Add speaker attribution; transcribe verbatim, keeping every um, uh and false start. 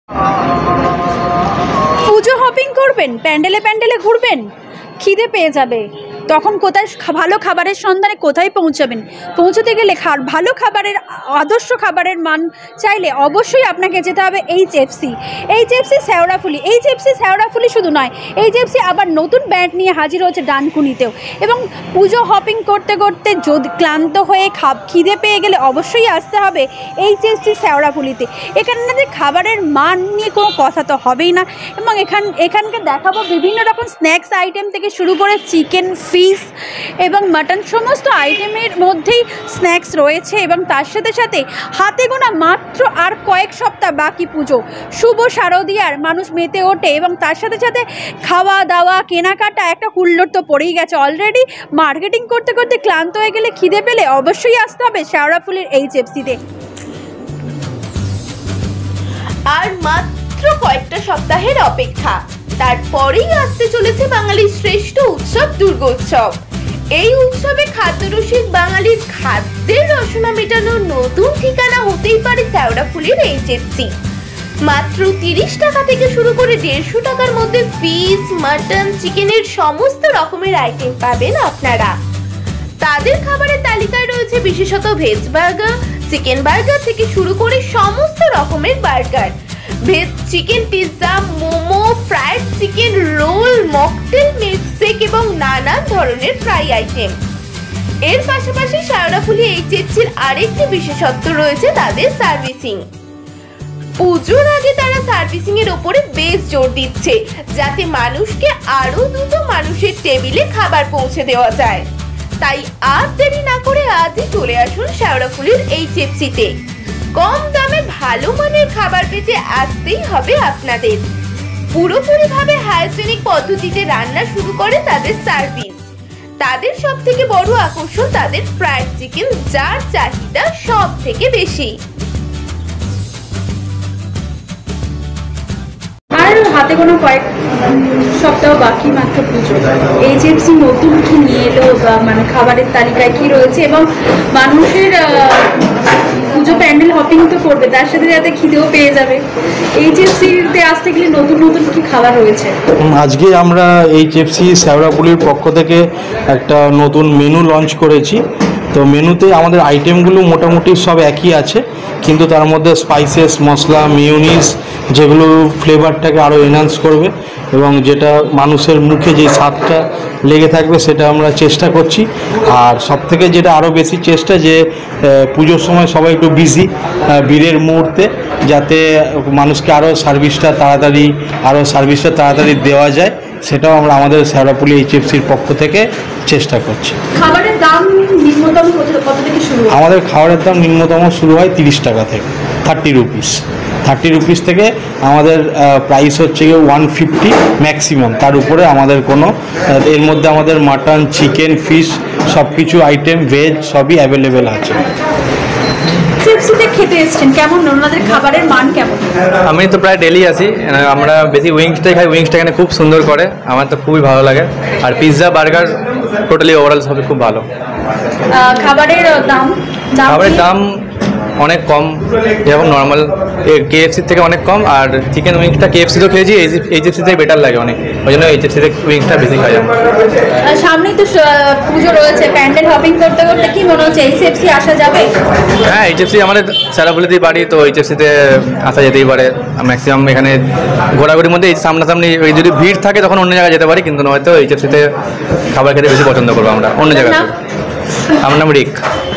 Speaker 1: পুজো hopping করবেন, প্যান্ডেলে প্যান্ডেলে ঘুরবেন, খিদে পেয়ে যাবে, তখন কোথায় ভালো খাবারের সন্ধানে কোথায় পৌঁছাবেন? পৌঁছতে গেলে ভালো খাবারের, আদর্শ খাবারের মান চাইলে অবশ্যই আপনাকে যেতে হবে HFC. HFC Sheoraphuli. HFC Sheoraphuli শুধু নয়, এইচএফসি আবার নতুন ব্র্যান্ড নিয়ে হাজির হচ্ছে ডানকুনিতেও। এবং পুজো হপিং করতে করতে যদি ক্লান্ত হয়ে খাব খিদে পেয়ে গেলে অবশ্যই আসতে হবে এইচএফসি শেওড়াফুলিতে। এখানকার খাবারের মান নিয়ে কোনো কথা তো হবেই না। এবং এখান এখানকে দেখাবো বিভিন্ন রকম স্ন্যাক্স আইটেম থেকে শুরু করে চিকেন, ফিশ এবং মাটন, সমস্ত আইটেমের মধ্যেই স্ন্যাক্স রয়েছে। এবং তার সাথে সাথে হাতে গোনা মাত্র আর কয়েক সপ্তাহ বাকি পুজো। শুভ শারদীয়ার মানুষ মেতে ওঠে এবং তার সাথে সাথে খাওয়া দাওয়া কেনাকাটা একটা হুল্লোড় তো পড়েই গেছে অলরেডি। মার্কেটিং করতে করতে ক্লান্ত হয়ে গেলে খিদে পেলে অবশ্যই আসতে হবে শেওড়াফুলির এইচএফসিতে।
Speaker 2: আর মাত্র কয়েকটা সপ্তাহের অপেক্ষা, তারপরেই আসতে চলেছে বাঙালির শ্রেষ্ঠ উৎসব দুর্গোৎসব। এই উৎসবে খাদ্যরসিক বাঙালির খাদ্যের রসনা মেটানোর নতুন ঠিকানা হতেই পারে শেওড়াফুলির এইচএফসি। মাত্র তিরিশ টাকা থেকে শুরু করে দেড়শো টাকার মধ্যে ফিশ, মাটন, চিকেনের সমস্ত রকমের আইটেম পাবেন আপনারা। তাদের খাবারের তালিকায় রয়েছে বিশেষত ভেজ বার্গার, চিকেন বার্গার থেকে শুরু করে সমস্ত রকমের burger, veg chicken pizza, momo, fried chicken roll, mocktail, milkshake এবং নানান ধরনের ফ্রাই আইটেম। এর পাশাপাশি শেওড়াফুলি এইচএফসির আরেকটি বিশেষত্ব রয়েছে তাদের সার্ভিসিং। পুজোর আগে তারা সার্ভিসিং এর উপরে বেশ জোর দিচ্ছে, যাতে মানুষকে আরো দ্রুত মানুষের টেবিলে খাবার পৌঁছে দেওয়া যায়। তাই আর দেরি না করে আজই চলে আসুন শেওড়াফুলির এইচএফসিতে। কম দামে ভালো মানের খাবার পেতে আসতেই হবে আপনাদের। পুরোপুরি ভাবে হাইজেনিক পদ্ধতিতে রান্না শুরু করে তাদের সার্ভিস। তাদের সব থেকে বড় আকর্ষণ তাদের ফ্রাইড চিকেন, যার চাহিদা সব থেকে বেশি।
Speaker 1: আর হাতে কোনো কয়েক সপ্তাহ বাকি মাত্র পুজো। এইচএফসি নতুন কি নিয়ে এলো, মানে খাবারের তালিকায় কি রয়েছে, এবং মানুষের পুজো প্যান্ডেল হপিং তো করবে, তার সাথে যাতে খিদেও পেয়ে যাবে। এইচএফসিতে আসতে গেলে নতুন নতুন কি খাবার রয়েছে?
Speaker 3: আজকে আমরা এইচএফসি শেওড়াফুলির পক্ষ থেকে একটা নতুন মেনু লঞ্চ করেছি। তো মেনুতে আমাদের আইটেমগুলো মোটামুটি সব একই আছে, কিন্তু তার মধ্যে স্পাইসেস, মশলা, মিউনিস যেগুলো ফ্লেভারটাকে আরও এনহান্স করবে এবং যেটা মানুষের মুখে যে স্বাদটা লেগে থাকবে সেটা আমরা চেষ্টা করছি। আর সবথেকে যেটা আরও বেশি চেষ্টা, যে পুজোর সময় সবাই একটু বিজি, ভিড়ের মুহূর্তে যাতে মানুষকে আরও সার্ভিসটা তাড়াতাড়ি আরও সার্ভিসটা তাড়াতাড়ি দেওয়া যায়, সেটাও আমরা আমাদের শেওড়াফুলি এইচএফসির পক্ষ থেকে চেষ্টা করছি।
Speaker 1: খাবারের দাম নিম্নতম কত থেকে শুরু?
Speaker 3: আমাদের খাবারের দাম নিম্নতম শুরু হয় তিরিশ টাকা থেকে, থার্টি রুপিস থার্টি রুপিস থেকে আমাদের প্রাইস হচ্ছে গিয়ে ওয়ান ফিফটি ম্যাক্সিমাম। তার উপরে আমাদের কোনো, এর মধ্যে আমাদের মাটন, চিকেন, ফিশ সব কিছু আইটেম, ভেজ সবই অ্যাভেলেবেল আছে।
Speaker 1: এইচএফসিতে খেতে এসেছেন, কেমন ওনাদের খাবারের মান কেমন?
Speaker 4: আমি তো প্রায় ডেলি আসি, আমরা বেশি উইংসটাই খাই, উইংসটা এখানে খুব সুন্দর করে, আমার তো খুবই ভালো লাগে। আর পিৎজা, বার্গার টোটালি ওভারঅল সবই খুব ভালো।
Speaker 1: খাবারের দাম
Speaker 4: খাবারের দাম অনেক কম, যেমন নর্মাল কেএফসির থেকে অনেক কম। আর চিকেন উইংসটা কেএফসিতেও খেয়েছি, এইচএফসিতে বেটার লাগে অনেক, ওই জন্য এইচএফসিতে উইংসটা বেশি খাই।
Speaker 1: সামনেই তো পুজো রয়েছে, প্যান্ডেল হপিং করতে করতে কি মনে হচ্ছে এইচএফসি আসা যাবে?
Speaker 4: হ্যাঁ, এইচএফসি আমাদের শেওড়াফুলিতেই বাড়ি, তো এইচএফসিতে আসা যেতেই পারে। ম্যাক্সিমাম এখানে ঘোরাঘুরির মধ্যে এই সামনাসামনি, ওই যদি ভিড় থাকে তখন অন্য জায়গায় যেতে পারি, কিন্তু নয়তো এইচএফসিতে খাবার খেতে বেশি পছন্দ করবো আমরা অন্য জায়গায়। আমার নাম রিক।